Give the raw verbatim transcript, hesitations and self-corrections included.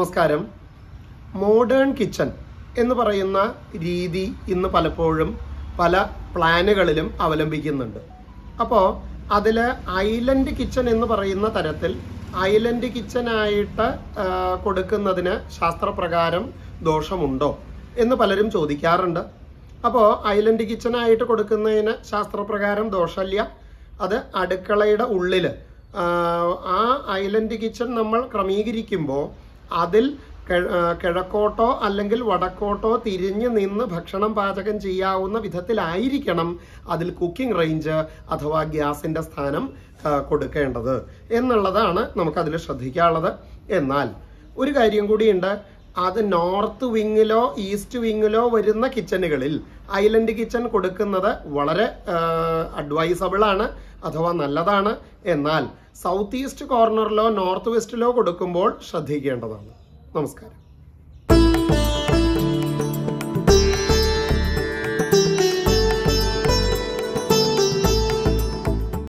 നമസ്കാരം. Modern kitchen എന്ന് പറയുന്ന രീതി ഇന്ന് പലപ്പോഴും പല പ്ലാനുകളിലും അവലംബിക്കുന്നുണ്ട്. അപ്പോൾ അതിൽ ഐലൻഡ് കിച്ചൺ എന്ന് പറയുന്ന തരത്തിൽ ഐലൻഡ് കിച്ചനായിട്ട് കൊടുക്കുന്നതിന് ശാസ്ത്രപ്രകാരം ദോഷമുണ്ടോ എന്ന് പലരും ചോദിക്കാറുണ്ട്. അപ്പോൾ ഐലൻഡ് കിച്ചനായിട്ട് കൊടുക്കുന്നതിന് ശാസ്ത്രപ്രകാരം ദോഷമില്ല. അത് അടുക്കളയുടെ ഉള്ളിൽ ആ ഐലൻഡ് കിച്ചൺ നമ്മൾ ക്രമീകരിക്കുമ്പോൾ അതിൽ കിഴക്കോട്ടോ അല്ലെങ്കിൽ വടക്കോട്ടോ തിരിഞ്ഞു നിന്ന് ഭക്ഷണം പാചകം ചെയ്യാവുന്ന വിധത്തിലായിരിക്കണം അതിൽ കുക്കിംഗ് റേഞ്ച് അഥവാ ഗ്യാസിൻ്റെ സ്ഥാനം കൊടുക്കേണ്ടത് എന്നുള്ളതാണ് നമുക്കതിൽ ശ്രദ്ധിക്കാനുള്ളത്. എന്നാൽ ഒരു കാര്യം കൂടിയുണ്ട്. അത് നോർത്ത് വിങ്ങിലോ ഈസ്റ്റ് വിങ്ങിലോ വരുന്ന കിച്ചണുകളിൽ ഐലൻഡ് കിച്ചൺ കൊടുക്കുന്നത് വളരെ അഡ്വൈസബിൾ ആണ് അഥവാ നല്ലതാണ്. എന്നാൽ സൗത്ത് ഈസ്റ്റ് കോർണറിലോ നോർത്ത് വെസ്റ്റിലോ കൊടുക്കുമ്പോൾ ശ്രദ്ധിക്കേണ്ടതാണ്. നമസ്കാരം.